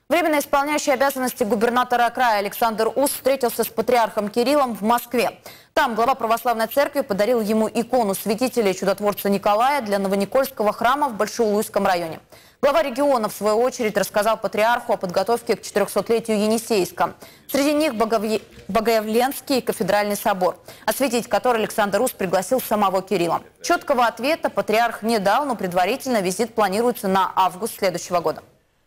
Временно исполняющий обязанности губернатора края Александр Ус встретился с патриархом Кириллом в Москве. Там глава православной церкви подарил ему икону святителя и чудотворца Николая для Новоникольского храма в Большеулуйском районе. Глава региона, в свою очередь, рассказал патриарху о подготовке к 400-летию Енисейска. Среди них Богоявленский кафедральный собор, осветить который Александр Ус пригласил самого Кирилла. Четкого ответа патриарх не дал, но предварительно визит планируется на август следующего года.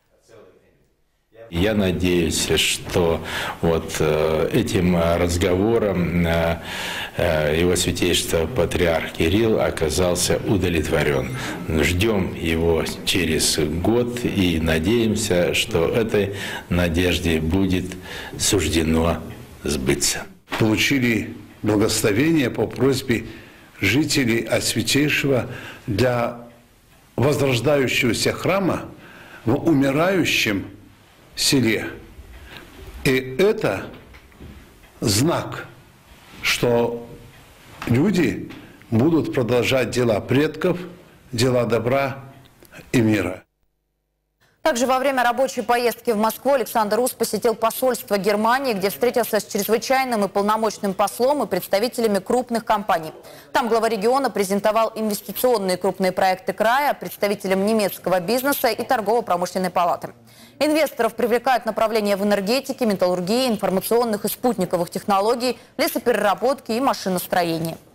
Я надеюсь, что вот этим разговором его святейшество патриарх Кирилл оказался удовлетворен. Ждем его через год и надеемся, что этой надежде будет суждено сбыться. Получили благословение по просьбе жителей от святейшего для возрождающегося храма в умирающем селе. И это знак, что люди будут продолжать дела предков, дела добра и мира. Также во время рабочей поездки в Москву Александр Ус посетил посольство Германии, где встретился с чрезвычайным и полномочным послом и представителями крупных компаний. Там глава региона презентовал инвестиционные крупные проекты края представителям немецкого бизнеса и торгово-промышленной палаты. Инвесторов привлекают направления в энергетике, металлургии, информационных и спутниковых технологий, лесопереработке и машиностроении.